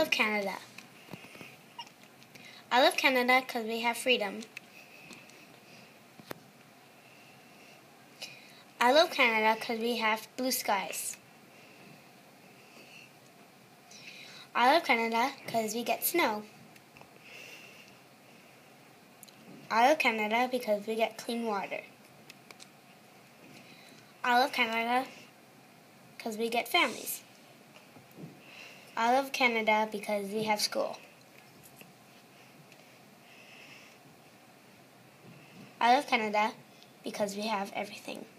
love Canada. I love Canada because we have freedom. I love Canada because we have blue skies. I love Canada because we get snow. I love Canada because we get clean water. I love Canada because we get families. I love Canada because we have school. I love Canada because we have everything.